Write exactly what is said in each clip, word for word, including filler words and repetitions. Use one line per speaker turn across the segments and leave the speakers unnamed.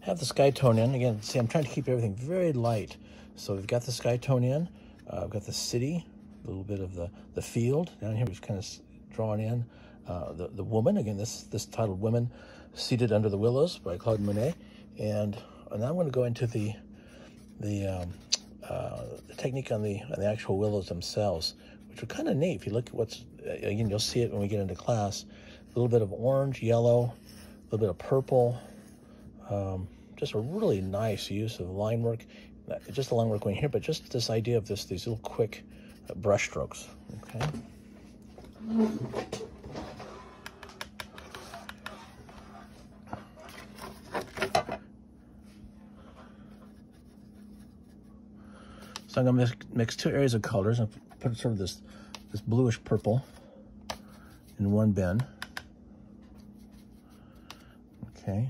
have the sky tone in. Again, see, I'm trying to keep everything very light. So we've got the sky tone in. Uh, I've got the city, a little bit of the, the field. Down here we've kind of drawn in uh, the, the woman. Again, this this titled Women Seated Under the Willows by Claude Monet. And, and now I'm going to go into the, the, um, uh, the technique on the, on the actual willows themselves, which are kind of neat. If you look at what's, again, you'll see it when we get into class. A little bit of orange, yellow, a little bit of purple. Um, just a really nice use of line work. Not just the line work going here, but just this idea of this, these little quick uh, brush strokes, okay? So I'm gonna mix, mix two areas of colors. I'll put sort of this, this bluish purple in one bin. Okay.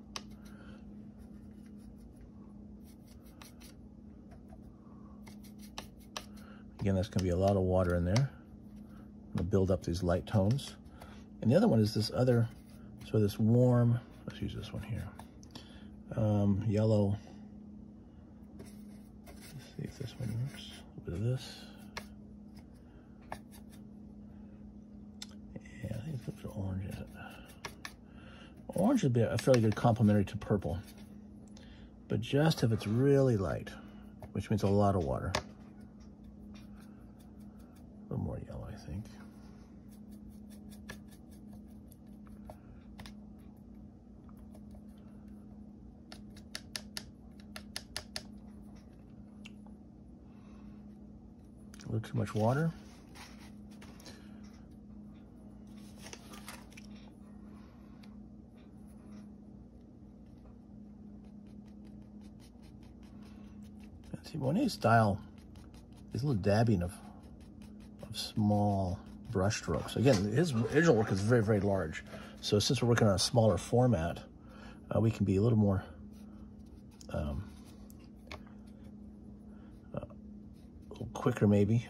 Again, that's gonna be a lot of water in there. I'm gonna build up these light tones. And the other one is this other, so this warm, let's use this one here. Um, yellow. Let's see if this one works. A little bit of this. Yeah, I think it's a bit of orange in it. Orange would be a fairly good complementary to purple, but just if it's really light, which means a lot of water. A little more yellow, I think. A little too much water. See, Monet's style is a little dabbing of, of small brush strokes. Again, his original work is very, very large. So since we're working on a smaller format, uh, we can be a little more um, uh, a little quicker, maybe.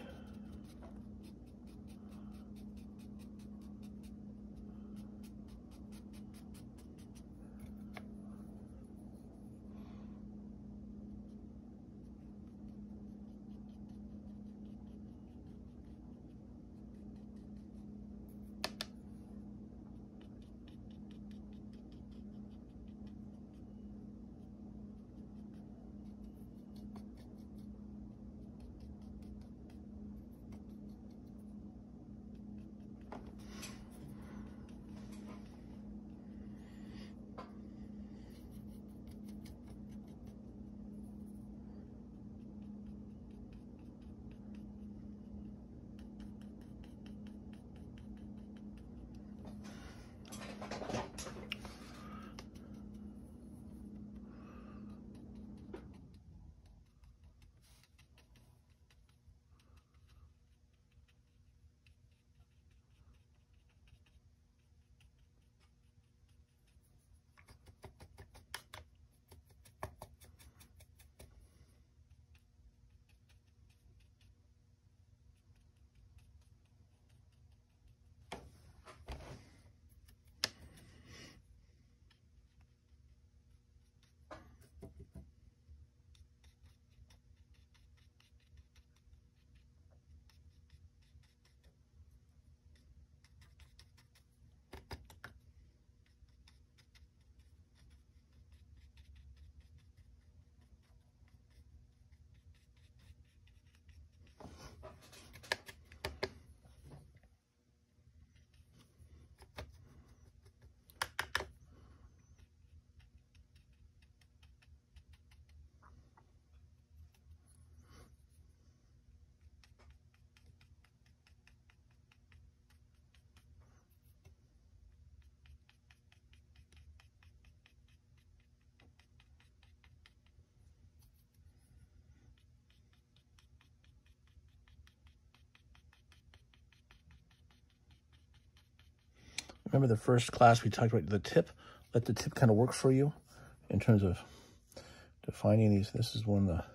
Remember the first class we talked about the tip? Let the tip kind of work for you in terms of defining these. This is one of the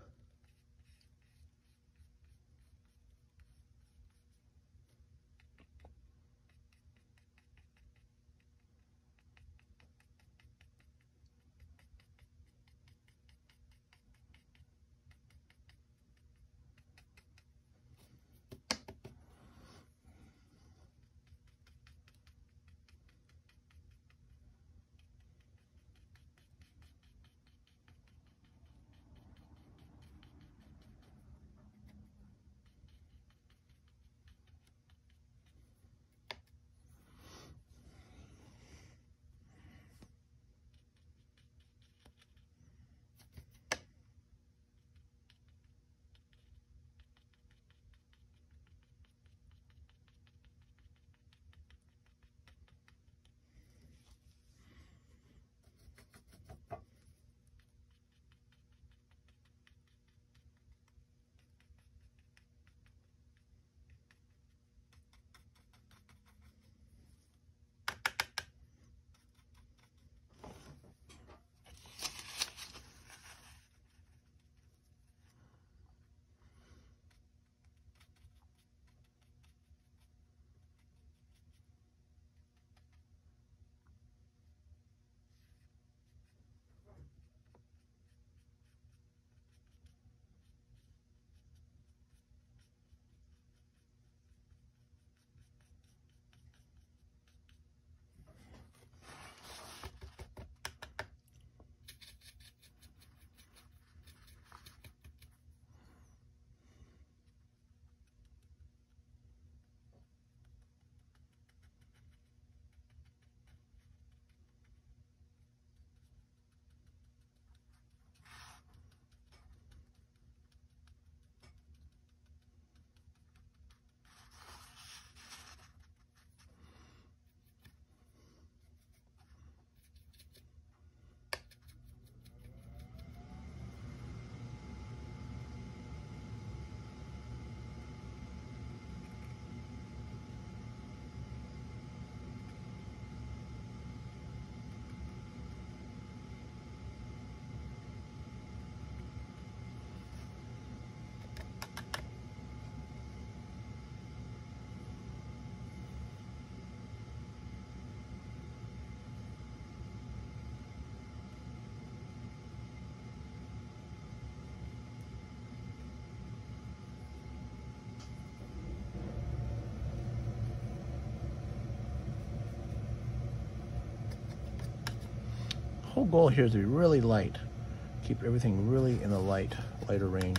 whole goal here is to be really light. Keep everything really in the light, lighter range.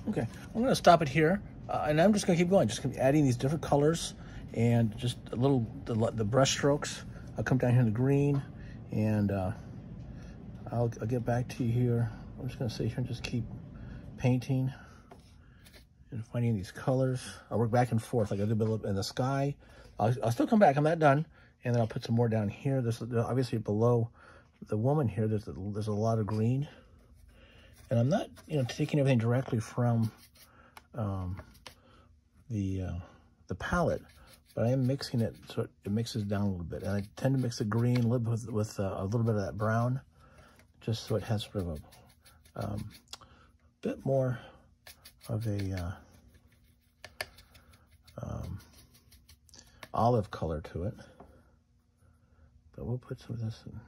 Okay, I'm gonna stop it here, uh, and I'm just gonna keep going, just gonna be adding these different colors and just a little, the, the brush strokes. I'll come down here in the green, and uh, I'll, I'll get back to you here. I'm just gonna sit here and just keep painting and finding these colors. I'll work back and forth, like I did in the sky. I'll, I'll still come back, I'm not done. And then I'll put some more down here. There's obviously below the woman here, there's a, there's a lot of green. And I'm not, you know, taking everything directly from um, the uh, the palette, but I am mixing it so it, it mixes down a little bit. And I tend to mix the green a little bit with, with uh, a little bit of that brown, just so it has sort of a um, bit more of a uh, um, olive color to it. But we'll put some of this in.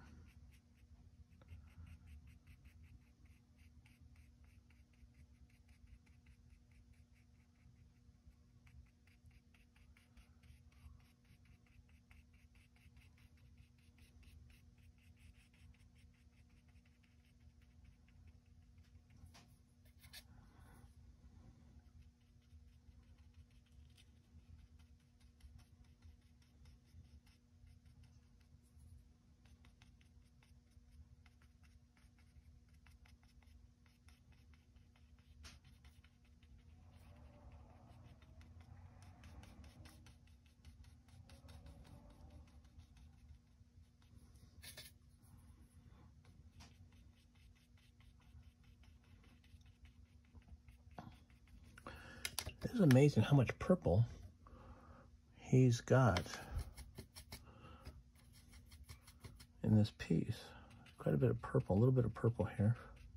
It's amazing how much purple he's got in this piece. Quite a bit of purple, a little bit of purple here.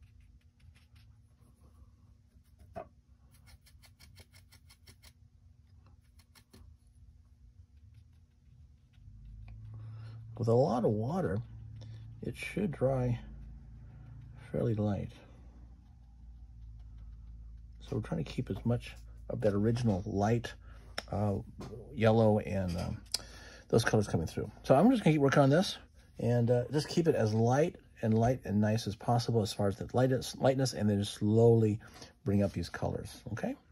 With a lot of water, it should dry fairly light. So we're trying to keep as much of that original light uh, yellow and um, those colors coming through. So I'm just gonna keep working on this and uh, just keep it as light and light and nice as possible as far as the lightness, lightness, and then just slowly bring up these colors, okay?